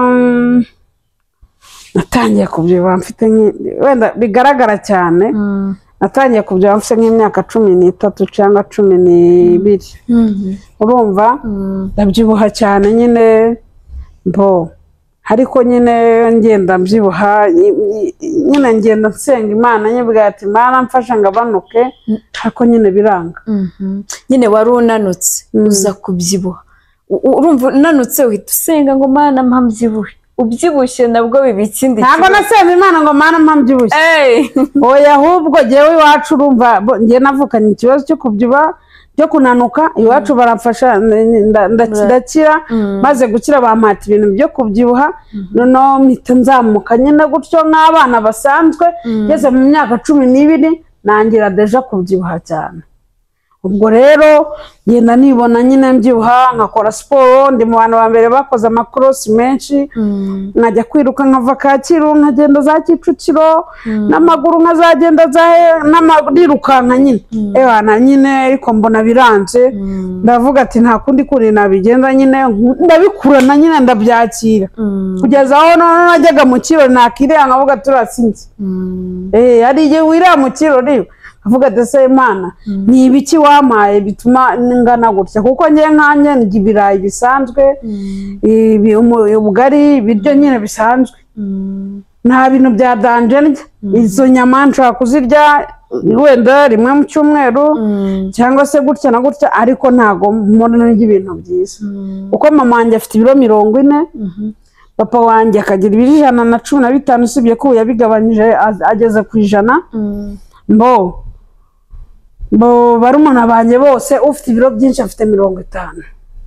natangiye kubyibuha mfite wenda bigaragara cyane natangiye kubyibuha mfite nk'imyaka cumi n'itatu cyangwa cumi n'ibiri urumva ndabyibuha cyane nyine mbo ariko nyine ngenda mbyibuha nyine ngenda nsenga Imana nyibwira ati Mana mfasha ngabanuke ariko nyine biranga nyine wari unanutse uza kubyibuha urumva unanutse uhita usenga ngo Mana mpambyibuhe ubyibushye nabwo bibikindi ntabwo nasenga Imana ngo Mana mpambyibushye oya ahubwo jewe iwacu urumva ngiye navukanye ikibazo cyo kubyibuha byo kunanuka iwacu barafasha ndakira maze gukira bampata ibintu byo kubyibuha noneho mpita nzamuka nyine gutyo nk'abana basanzwe ngeze mu myaka cumi n'ibiri nangira deja kubyibuha cyane ubwo rero ngenda nibona nyine mbyibuha nkakora siporo ndi mu bantu ba mbere bakoze amakorosi menshi nkajya kwiruka nkava Kacyiru nkagenda za Kicukiro n'amaguru nkazagenda nirukanka nyine ewana nyine ariko mbona biranze ndavuga ati nta kundi kuri nabigenda nyine ndabikurana nyine ndabyakira kugeza aho najyaga mu kirori nakireba nkavuga turasinze eh ari igihe wira mu kirori avuga dese Imana ni ibiki wamaye bituma ngana gutya kuko ngiye nkanye ndi ibirayi bisanzwe ibi ubugari biryo nyine bisanzwe nta bintu bya danje ndya izo nyama nshaka kuzirya wenda rimwe mu cyumweru cyangwa se gutya na gutya ariko ntago mbona ibintu byiza uko mama wanjye afite ibiro mirongo ine papa wanjye akagira ibiro ijana na cumi na bitanu usibye ko yabigabanyije ageze ku ijana mbo bo barumuna banjye bose ufite ibiro byinshi afite mirongo itanu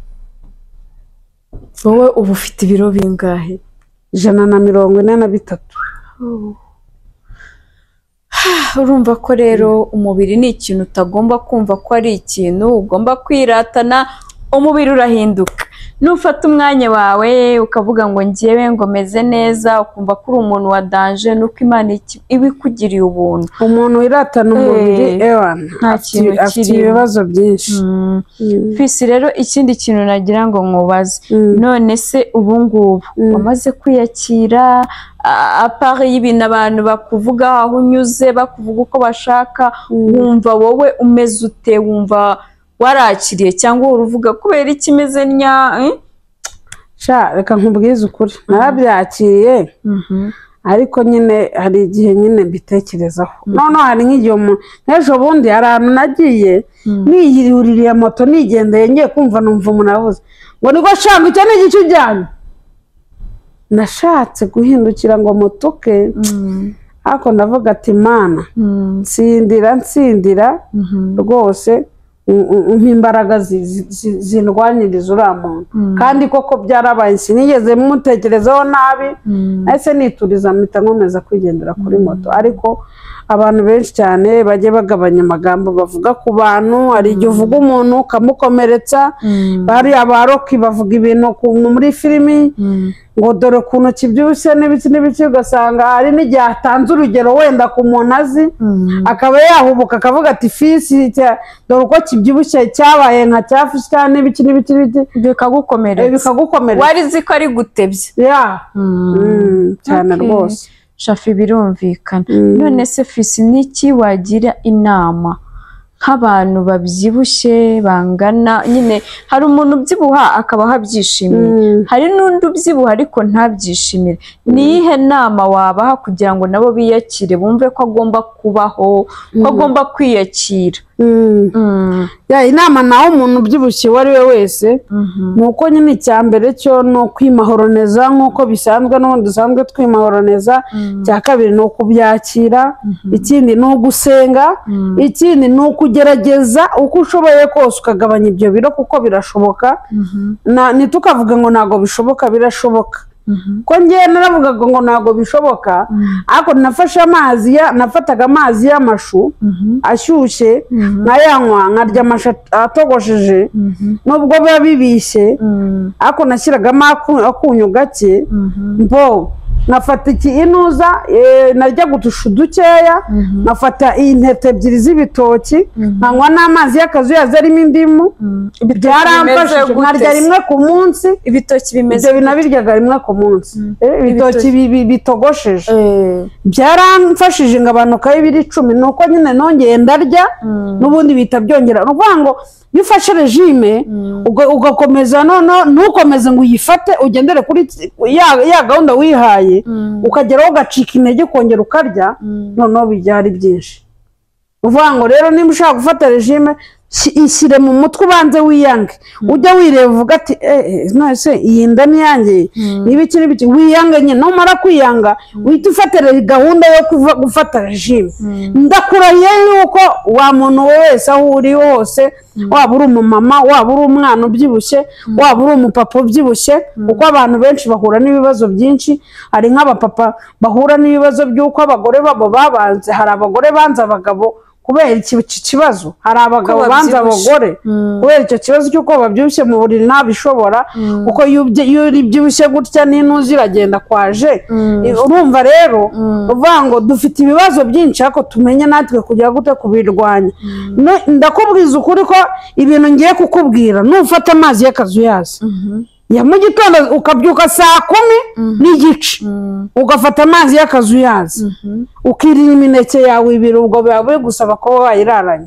wowe ubu ufite ibiro bingahe ijana na mirongo ine na bitatu urumva ko rero umubiri ni ikintu utagomba kumva ko ari ikintu ugomba kwiratana umubiri urahinduka nufata umwanya wawe ukavuga ngo ngiyewe ngo meze neza ukumva ko uri umuntu wa danje nuko Imana ibikugiriye ubuntu umuntu wiratana umubiri ewana nta kintu afite ibibazo byinshi fisi rero ikindi kintu nagira ngo nkubaze none se ubu ngubu wamaze kwiyakira apare y'ibintu abantu bakuvuga aho unyuze bakuvuga uko bashaka wumva wowe umeze ute wumva warakiriye cyangwa uruvuga kubera ikimeze nya sha reka nkubwize ukuri narabyakiriye ariko nyine hari igihe nyine mbitekerezaho none hari nk'igihe umuntu n'ejo bundi hari ahantu nagiye niyuririye moto nigendeye ngiye kumva numva umuntu avuze ngo niko shanga icyo ni igice ujyanye nashatse guhindukira ngo mutuke ariko ndavuga ati mana nsindira nsindira rwose imbaraga zindwanyiriza uriya muntu kandi koko byarabaye sinigeze mutekerezaho nabi ese nituriza mpita nkomeza kwigendera kuri moto ariko abantu benshi cyane bajye bagabanya amagambo bavuga ku bantu hari igihe uvuga umuntu ukamukomeretsa bari abaroki bavuga ibintu muri filimi ngo dore ukuntu kibyibushye n'ibiki n'ibiki ugasanga hari n'igihe atanze urugero wenda ku muntu azi akaba yahubuka akavuga ati fisi dore uko kibyibushye cyabaye nka cyafushi cyane n'ibiki n'ibiki bikagukomeretsa bikagukomeretsa wari uzi ko ari gutebye cyane rwose Shafi birumvikana none se fisi niki wagira inama nk'abantu babyibushye bangana nyine hari umuntu ubyibuha akabaho abyishimiye hari n'undi ubyibuha ariko ntabyishimire niyihe nama wabaha kugira ngo nabo biyakire bumve ko agomba kubaho ko agomba kwiyakira ya inama nawe umuntu ubyibushye uwo ari we wese ni uko nyine icya mbere cyo ni ukwimahoroniza nk'uko bisanzwe n'ubundi dusanzwe twimahoroniza icya kabiri ni ukubyakira ikindi ni ugusenga ikindi ni ukugerageza uko ushoboye kose ukagabanya ibyo biro kuko birashoboka ntitukavuge ngo ntabwo bishoboka birashoboka ko ngewe naravugaga ngo ntabwo bishoboka ariko nafashe amazi nafataga amazi y'amashu ashyushye nkayanywa nkarya amashu atogosheje nubwo biba bibishye ariko nashyiragamo akunyu gake mbo nkafata iki inuza naryaga utushu dukeya nkafata intete ebyiri z'ibitoki nkanywa n'amazi y'akazuyazi arimo indimu byaramfashije nkarya rimwe ku munsi ibitoki bimeze ibyo binabiryaga rimwe ku munsi ibitoki bitogosheje byaramfashije ngabanukaho ibiro icumi ni uko nyine nongeye ndarya n'ubundi bihita byongera ni ukuvuga ngo iyo ufashe regime ugakomeza noneho ntukomeze ngo uyifate ugendere kuri ya gahunda wihaye ukageraho ugacika intege ukongera ukarya noneho bijya ari byinshi uvuga ngo rero niba ushaka gufata regime ishyire mu mutwe ubanze wiyange ujya wireba uvuga ati eee nose iyi nda ni yanjye n'ibiki n'ibiki wiyange nyine numara kwiyanga uhita ufatira gahunda yo gufata regime ndakurahiye yuko wa muntu wese aho uri hose waba uri umumama waba uri umwana ubyibushye waba uri umupapa ubyibushye kuko abantu benshi bahura n'ibibazo byinshi hari nk'abapapa bahura n'ibibazo by'uko abagore babo babanze hari abagore banze abagabo kubera iki kibazo hari abagabo banze abagore kubera icyo kibazo cy'uko babyibushye mu buriri ntabishobora kuko iyo ubyibushye gutya n'intuzi iragenda kwaje urumva rero uvuga ngo dufite ibibazo byinshi ariko tumenye natwe kujya gute kubirwanya ndakubwiza ukuri ko ibintu ngiye kukubwira nufata amazi y'akazuyazi ya mu gitondo ukabyuka saa kumi n'igice ugafata amazi y'akazuyazi ukirira imineke yawe ibiri ubwo biba biri gusaba ko wayiraranye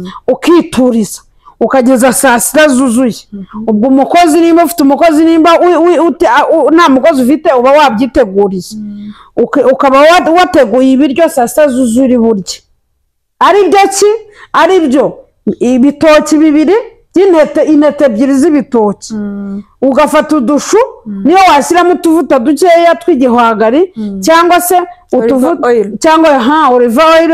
ukituriza ukageza saa sita zuzuye ubwo umukozi nimba ufite umukozi nimba nta mukozi ufite uba wabyiteguriye ukaba wateguye ibiryo saa sita zuzuye uri burye ari byo ki ari byo ibitoki bibiri by'intete intete ebyiri z'ibitoki ugafata udushu niyo washyiramo utuvuta dukeya tw'igihwagari cyangwa se utuvuta cyangwa ha olive oil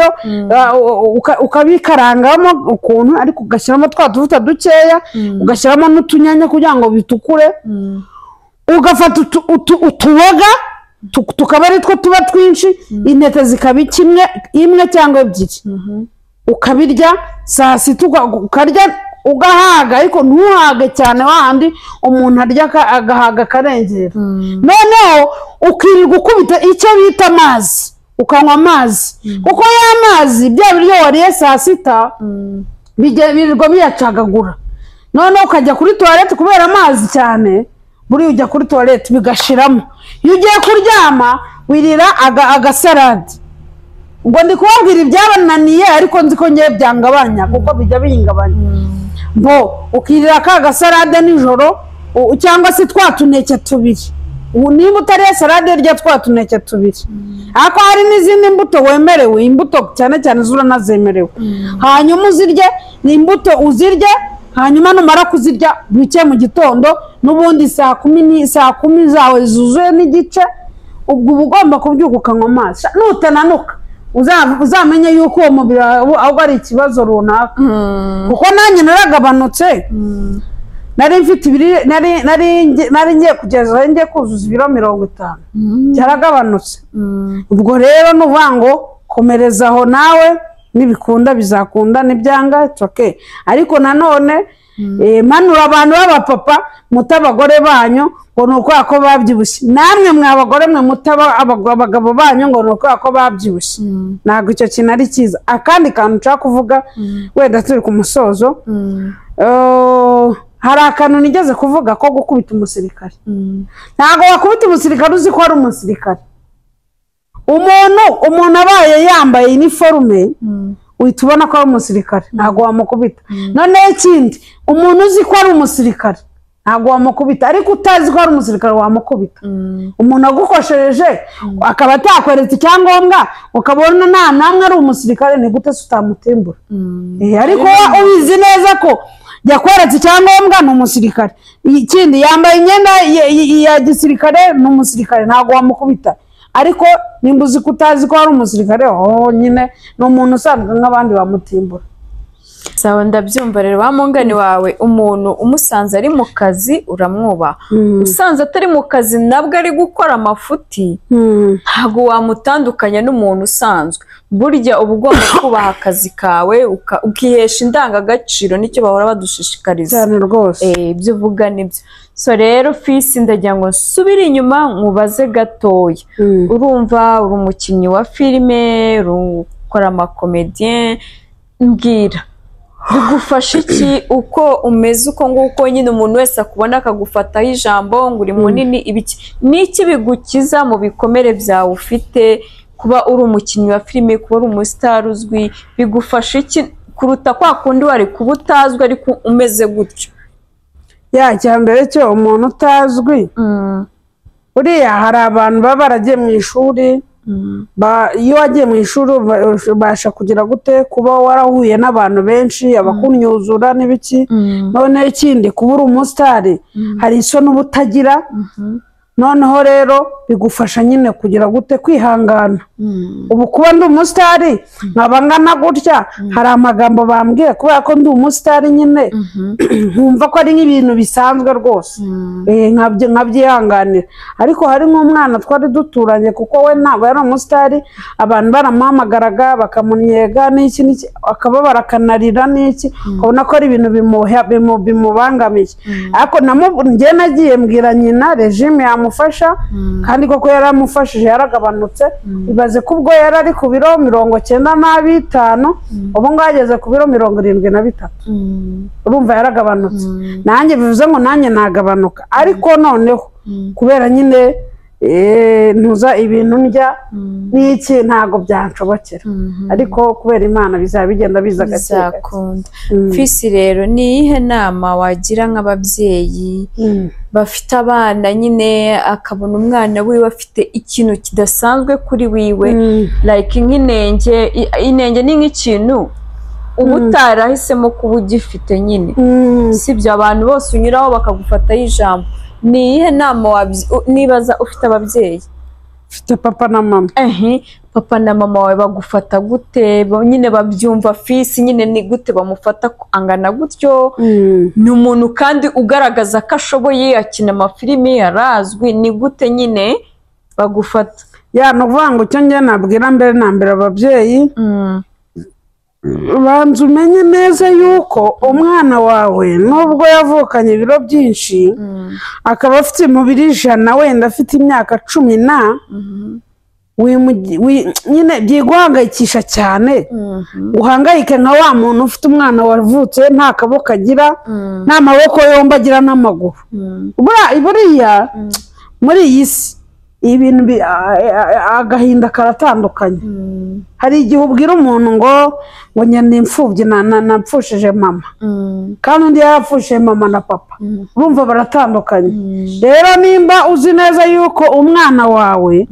ukabikarangamo ukuntu ariko ugashyiramo twa tuvuta dukeya ugashyiramo n'utunyanya kugira ngo bitukure ugafata utuboga tukaba ari two tuba twinshi intete zikaba kimwe imwe cyangwa ebyiri ukabirya saa sita ukarya ugahaga ariko ntuhage cyane wahandi umuntu arya agahaga akarengera noneho ukirirwa ukubita icyo bita amazi ukanywa amazi kuko ya mazi bya biryo wariye saa sita birirwa biyacagagura noneho ukajya kuri toilette kubera amazi cyane buri ujya kuri toilette bigashiramo iyo ugiye kuryama wirira agasalade ubwo ndi kubabwira ibyabananiye ariko nzi ko ngiye byangabanya kuko bijya bihingabanya bo ukirira ka gasalade nijoro cyangwa se twa tuneke tubiri niba utariye salade rya twa tuneke tubiri ariko hari n'izindi mbuto wemerewe imbuto cyane cyane zura nazemerewe hanyuma uzirye ni imbuto uzirye hanyuma numara kuzirya bike mu gitondo n'ubundi saa kumi ni saa kumi zawe zuzuye n'igice ubwo ugomba kubyuka ukanywa amazi nutananuka uzamenye yuko uwo mubiri ahubwo ari ikibazo runaka kuko nanjye naragabanutse nari mfite ibiri nari nari nari ngiye kugeza ngiye kuzuza ibiro mirongo itanu cyaragabanutse ubwo rero nuvuga ngo komereza aho nawe nibikunda bizakunda nibyanga it's okay ariko nanone manura abantu b'abapapa mutabagore banyu ngo nuko ako babyibushye namwe mwa abagore mwe mutaba abagabo banyu ngo nuko ako babyibushye nago icyo kintu ari cyiza akandi kantu nshaka kuvuga wenda turi ku musozo hari akantu nigeze kuvuga ko gukubita umusirikare ntago wakubita umusirikare uzi ko ari umusirikare umuntu umuntu abaye yambaye uniforme uhita ubona ko ari umusirikare ntago wamukubita noneho ikindi umuntu uzi ko ari umusirikare ntago wamukubita ariko utazi ko ari umusirikare wamukubita umuntu agukoshereje akaba atakweretse icyangombwa ukabona nta namwe ari umusirikare ni gute utamutimbura ariko ubizi neza ko yakweretse icyangombwa ni umusirikare ikindi yambaye imyenda ya gisirikare ni umusirikare ntago wamukubita ariko nimba uzi ko utazi ko ari umusirikare oh nyine ni umuntu usanzwe nk'abandi bamutimbura sawa ndabyumva rero wa mungani wawe umuntu umusanze ari mu kazi uramwubaha usanze atari mu kazi nabwo ari gukora amafuti ntabwo wamutandukanya n'umuntu usanzwe burya uba ugomba kubaha akazi kawe ukihesha indangagaciro nicyo bahora badushishikariza cyane rwose ibyo uvuga nibyo so rero Fisi ndagira ngo nsubire inyuma nkubaze gatoya urumva uri umukinnyi wa filime ukora amakomedien mbwira bigufasha iki uko umeze uko nguko nyine umuntu wese akubona akagufataho ijambo ngo uri munini ibiki niki bigukiza mu bikomere byawe ufite kuba uri umukinnyi wa filime kuba uri umustar uzwi bigufasha iki kuruta kwa kundi wari kuba utazwi ariko umeze gutyo ya cyambere cyo umuntu utazwi uriya hari abantu baba baragiye mu ishuri iyo wagiye mu ishuri ubasha kugira gute kuba warahuye n'abantu benshi abakunyuzura n'ibiki none ikindi kuba uri umusitari hari isoni uba utagira noneho rero bigufasha nyine kugira gute kwihangana ubu kuba ndi umusitari nkaba ngana gutya hari amagambo bambwiye kubera ko ndi umusitari nyine nkumva ko ari nk'ibintu bisanzwe rwose nkabyihanganira ariko hari nk'umwana twari duturanye kuko we ntabwo yari umusitari abantu baramuhamagaraga bakamunyega n'iki n'iki akaba barakanarira n'iki ukabona ko ari ibintu bimubangamiye ariko njye nagiye mbwira nyina regime yamufasha kandi koko yaramufashije yaragabanutse ibaze ko ubwo yari ari ku biro mirongo cyenda na bitanu ubu ngo ageze ku biro mirongo irindwi na bitatu urumva yaragabanutse nanjye bivuze ngo nanjye nagabanuka ariko noneho kubera nyine ntuza ibintu ndya n'iki ntago byanshobokera ariko kubera Imana bizaba bigenda biza gake Fisi rero ni iyihe nama wagira nk'ababyeyi bafite abana nyine akabona umwana wiwe afite ikintu kidasanzwe kuri wiwe like nk'inenge inenge ni nk'ikintu uba utarahisemo kuba ugifite nyine sibyo abantu bose unyuraho bakagufataho ijambo ni iyihe nama nibaza ufite ababyeyi ufite papa na mama ehe papa na mama wawe bagufata gute nyine babyumva Fisi nyine ni gute bamufata angana gutyo ni umuntu kandi ugaragaza ko ashoboye akina amafilimi yarazwi ni gute nyine bagufata ya no kuvuga ngo cyo njye nabwira mbere na mbere ababyeyi banza umenye neza yuko umwana wawe nubwo yavukanye ibiro byinshi akaba afite umubiri ijana wenda afite imyaka cumi na nyine byiguhangayikisha cyane uhangayike nka wa muntu ufite umwana wavutse nta kaboko agira nta maboko yombi agira n'amaguru buriya muri iyi si ibintu agahinda karatandukanye hari igihe ubwira umuntu ngo ngo nyine imfubyi napfushije mama kandi undi yarapfushije mama na papa urumva baratandukanye rero nimba uzi neza yuko umwana wawe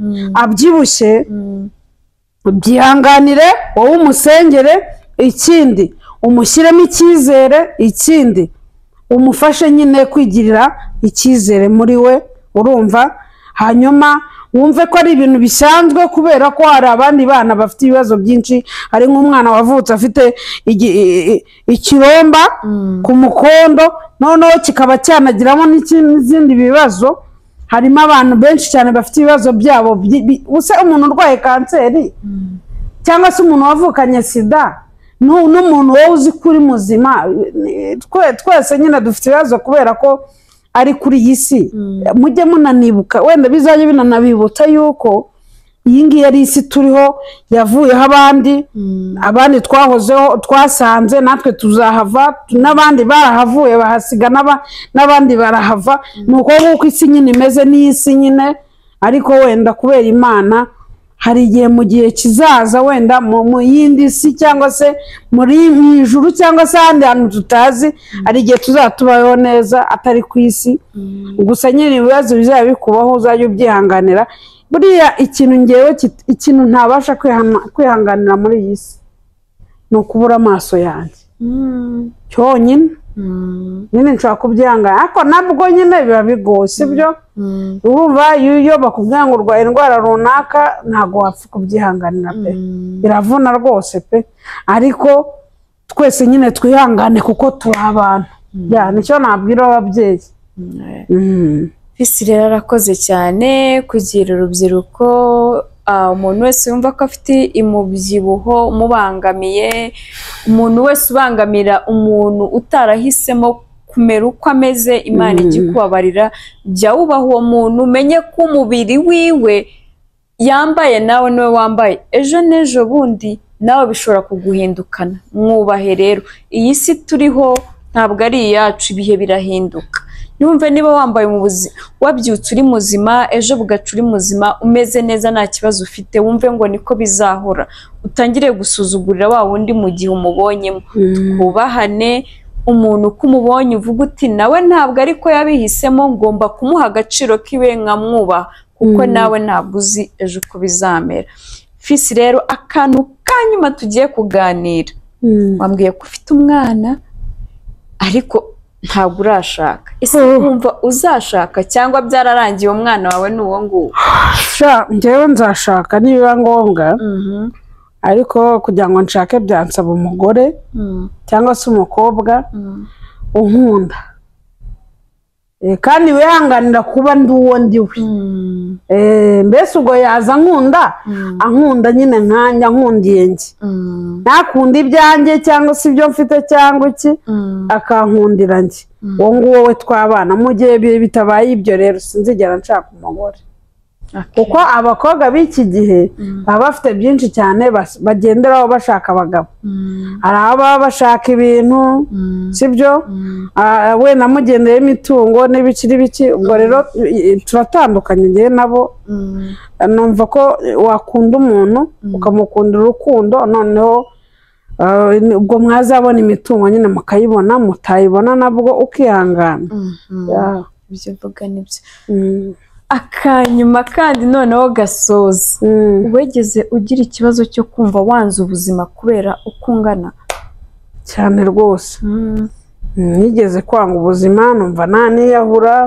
abyibushye ubyihanganire wowe umusengere ikindi umushyiremo icyizere, ikindi umufashe nyine kwigirira icyizere muri we, urumva, hanyuma wumve ko ari ibintu bisanzwe kubera ko hari abandi bana bafite ibibazo byinshi. Hari nk'umwana wavutse afite ikiromba ku mukondo noneho kikaba cyanagiramo n'izindi bibazo. Harimo abantu benshi cyane bafite ibibazo byabo, use umuntu urwaye kanseri cyangwa se umuntu wavukanye sida n'umuntu wowe uzi ko uri muzima, twese nyine dufite ibibazo kubera ko ari kuri iyi si. Mujye munanibuka, wenda bizajya binanabibutsa yuko iyi ngiyi ari isi turiho, yavuyeho abandi, abandi twahozeho twasanze, natwe tuzahava, n'abandi barahavuye bahasiga, n'abandi barahava. ni uko nguko isi nyine imeze n'isi nyine, ariko wenda kubera Imana hari igihe mu gihe kizaza wenda mu yindi si cyangwa se muri mu ijuru cyangwa se ahandi hantu tutazi, hari igihe tuzatubaho neza atari ku isi. Gusa nyine ibibazo bizaba bikubaho uzajya ubyihanganira. Buriya ikintu ngewe ikintu ntabasha kwihanganira muri iyi si ni ukubura amaso yanjye cyonyine. nyine nshobora kubyihangana, ariko nabwo nyine biba bigoye, sibyo? urumva iyo bakubwira ngo urwaye indwara runaka ntabwo wapfa kubyihanganira pe, biravuna rwose pe, ariko twese nyine twihangane kuko turi abantu. nicyo nabwira ababyeyi. Fisi rero arakoze cyane kugira urubyiruko, umuntu wese yumva ko afite umubyibuho umubangamiye, umuntu wese ubangamira umuntu utarahisemo kumera uko ameze, Imana ijya ikubabarira. Jya wubaha uwo muntu, umenye ko umubiri wiwe yambaye nawe niwe wambaye, ejo n'ejo bundi nawe bishobora kuguhindukana. Mwubahe rero, iyi si turiho ntabwo ari iyacu, ibihe birahinduka. Numve niba wambaye mu buzima, wabyutse uri muzima, ejo bugaca uri muzima, umeze neza nta kibazo ufite, wumve ngo niko bizahora. Utangire gusuzugurira wa wundi mu gihe umubonyemo. Twubahane, umuntu uko umubonye uvuga uti nawe ntabwo ariko yabihisemo, ngomba kumuha agaciro kiwe nkamwubaha, kuko nawe ntabwo uzi ejo uko bizamera. Fisi rero, akantu kanyuma tugiye kuganira, wambwiye ko ufite umwana ariko ntabwo urashaka. Ese wumva uzashaka cyangwa byararangiye umwana wawe n'uwo nguwo? Njyewe nzashaka nibiba ngombwa, ariko kugira ngo nshake byansaba umugore cyangwa se umukobwa unkunda kandi wihanganira kuba ndi uwo ndiwe. Mbese ubwo yaza nkunda, ankunda nyine nkanjye, ankundiye njye, ntakunda ibyanjye cyangwa se ibyo mfite cyangwa iki, akankundira njye. uwo nguwo we twabana. Mu gihe bitabaye ibyo rero sinzigera nshaka umugore, kuko abakobwa b'iki gihe baba bafite byinshi cyane bagenderaho bashaka abagabo. hari ababa bashaka ibintu, sibyo? we namugendeye imitungo n'ibikiri biki. ubwo rero turatandukanye njye nabo. numva ko wakunda umuntu ukamukundira urukundo, noneho ubwo mwazabona imitungo nyine mukayibona, mutayibona nabwo ukihangana. ibyo mvuga nibyo. Akanyuma kandi noneho gasoza, wegeze ugira ikibazo cyo kumva wanze ubuzima kubera uko ungana? Cyane rwose. nigeze kwanga ubuzima, numva nta niyahura,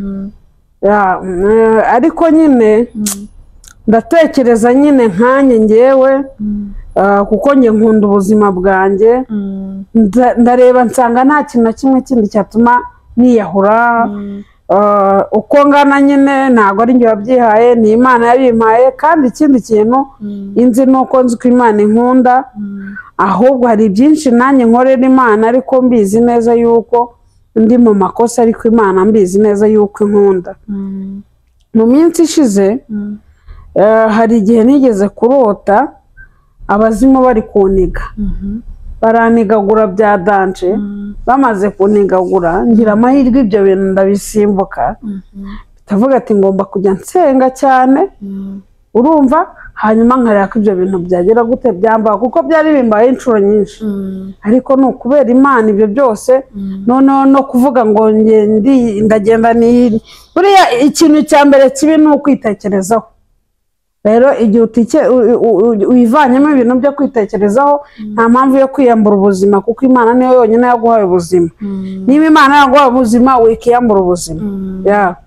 ariko nyine ndatekereza nyine nkanye ngewe, kuko njye nkunda ubuzima bwanjye, ndareba nsanga nta kintu na kimwe kindi cyatuma niyahura. uko ngana nyine ntabwo ari njye wabyihaye, ni Imana yabimpaye. kandi ikindi kintu inzi ni uko nzi ko Imana inkunda, ahubwo hari byinshi nanjye nkorera Imana, ariko mbizi neza yuko ndi mu makosa, ariko Imana mbizi neza yuko inkunda. mu minsi ishize hari igihe nigeze kurota abazimu bari kuniga, baranigagura bya danje. bamaze kunigagura ngira amahirwe ibyo bintu ndabisimbuka, bitavuga ati ngomba kujya nsenga cyane, urumva, hanyuma nkareba ko ibyo bintu byagera gute byamba, kuko byari bimbaye inshuro nyinshi. ariko ni ukubera Imana ibyo byose, noneho no kuvuga ngo ndagenda ni buriya ikintu cya mbere kibi ni ukwitekerezaho. rero igihe utike uyivanyemo ibintu byo kwitekerezaho nta mpamvu yo kwiyambura ubuzima kuko Imana niyo yonyine yaguhaye ubuzima niba Imana yaguhaye ubuzima wikiyambura ubuzima ya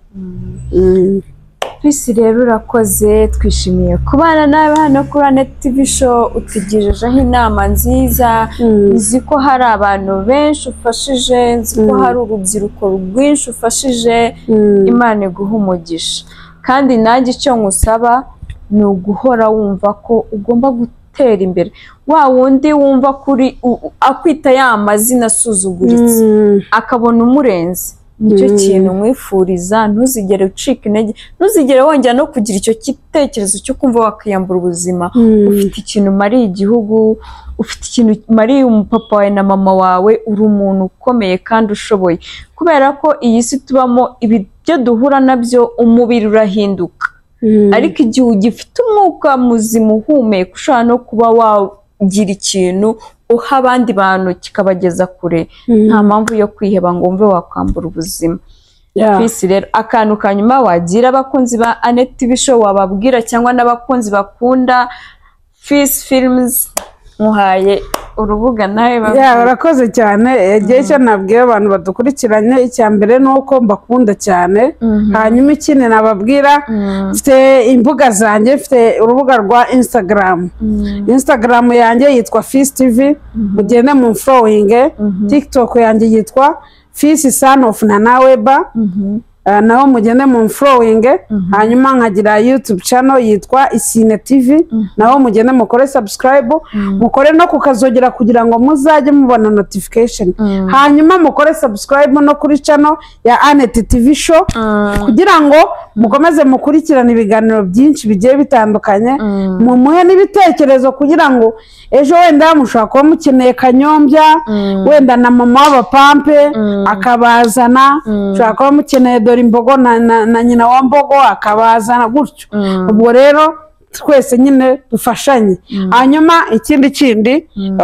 Twisi rero urakoze twishimiye kubana nawe hano kuri Annette T V show utugejejeho inama nziza nzi ko hari abantu benshi ufashije nzi ko hari urubyiruko rwinshi ufashije Imana iguha umugisha kandi nanjye icyo ngusaba ni uguhora wumva ko ugomba gutera imbere wa wundi wumva kuri akwita ya mazina asuzuguritse akabona umurenze nicyo kintu mwifuriza ntuzigere ucika intege ntuzigere wongera no kugira icyo gitekerezo cyo kumva wakiyambura ubuzima ufite ikintu mariye igihugu ufite ikintu mariye umupapa wawe na mama wawe uri umuntu ukomeye kandi ushoboye kubera ko iyi si tubamo ibyo duhura nabyo umubiri urahinduka ariko igihe ugifite umwuka muzima uhumeka ushobora no kuba wagira ikintu uha abandi bantu kikabageza kure nta mpamvu yo kwiheba ngo wumve wakwambura ubuzima Twisi rero akantu kanyuma wagira abakunzi ba Annette T V show wababwira cyangwa n'abakunzi bakunda Fils Films muhaye urubuga nawe babwira urakoze cyane igihe cyo nabwiye abantu badukurikiranye icya mbere nuko mbakunda cyane hanyuma ikindi nababwira mfite imbuga zanjye mfite urubuga rwa Instagram Instagram yanjye yitwa Fils T V mugende mu following TikTok yanjye yitwa Fils Son of Nanaweba naho mugende mu following hanyuma nkagira YouTube channel yitwa Isine T V naho mugende mukore subscribe mukore no kukazogera kugira ngo muzajye mubona notification hanyuma mukore subscribe no kuri channel ya Annette T V show kugira ngo mukomeze mukurikirana ibiganiro byinshi bigiye bitandukanye mumuhe n'ibitekerezo kugira ngo ejo wenda mushaka kuba mukeneye kanyombya wenda na mama w'abapampe akabazana mushaka kuba mukeneye dore imbogo na, na, na nyina wa mbogo akabazana gutyo ubwo rero twese nyine dufashanye hanyuma ikindi kindi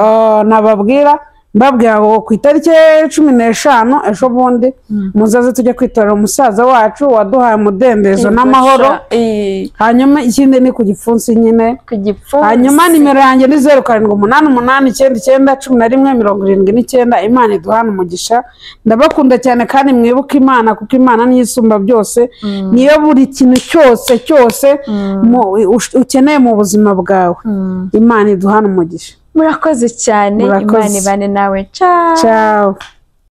nababwira mbabwira ngo ku itariki cumi n'eshanu ejo bundi muzaze tujye kwitorera umusaza wacu waduhaye umudendezo n'amahoro hanyuma ikindi ni ku gipfunsi nyine hanyuma nimero yanjye ni zeru karindwi umunani umunani icyenda icyenda cumi na rimwe mirongo irindwi n'icyenda Imana iduhana umugisha ndabakunda cyane kandi mwibuke Imana kuko Imana niyo isumba byose niyo buri kintu cyose cyose ukeneye mu buzima bwawe Imana iduhana umugisha murakoze cyane Imana ibane nawe ciao ciao